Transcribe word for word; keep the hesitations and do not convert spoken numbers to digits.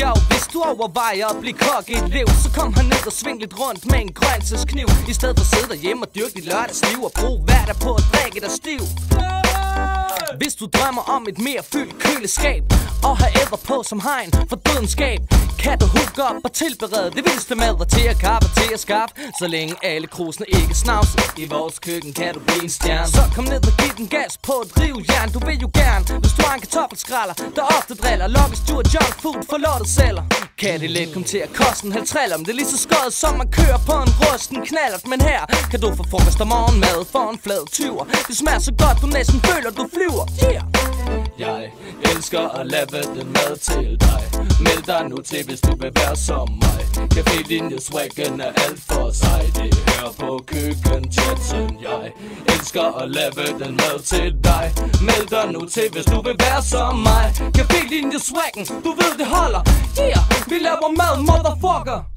sjov. Hvis du overvejer at blive kok i et liv, så kom herned og sving lidt rundt med en grøntsagskniv, i stedet for at sidde derhjemme og dyrke dit lørdagsliv og bruge hverdag på at drikke dig stiv. Hvis du drømmer om et mere fyldt køleskab og have æder på som hegn for dødenskab, kan du hooke op og tilberede det vildeste mad og til at kappe til at skaffe. Så længe alle krusene ikke snavser i vores køkken, kan du blive en stjerne. Så kom ned og giv den gas på et rivjern. Du vil jo gerne, hvis du har en kartoffelskralder der ofte driller, lokkestur, junk food for lortet sælger. Kan det let komme til at koste en halv triller, men det er lige så skøjet som man kører på en rusten knallert. Men her kan du få frokost og morgenmad for en flad tyver. Det smager så godt, du næsten føler, du flyver. Yeah! Jeg elsker at lave den mad til dig. Meld dig nu til, hvis du vil være som mig. Café-linje-swaggen er alt for sig. Det hører på køkken-chatten. Jeg elsker at lave den mad til dig. Meld dig nu til, hvis du vil være som mig. Café-linje-swaggen, du ved det holder. Yeah, vi laver mad, motherfucker.